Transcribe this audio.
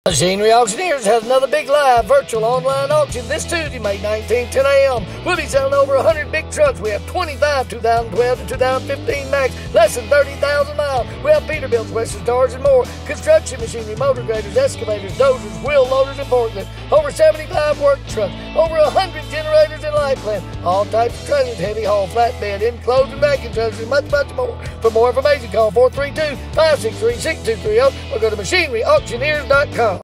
Machinery Auctioneers has another big live virtual online auction this Tuesday, May 19th, 10 a.m. We'll be selling over 100 big trucks. We have 25 2012 to 2015 Max, less than 30,000 miles. We have Peterbilt's, Western Stars, and more. Construction machinery, motor graders, excavators, dozers, wheel loaders, and forklifts. Over 75 work trucks. Over 100 generators and light plants. All types of trailers, heavy haul, flatbed, enclosed and vacuum trailers, and much, much more. For more information, call 432-563-6230 or go to machineryauctioneers.com.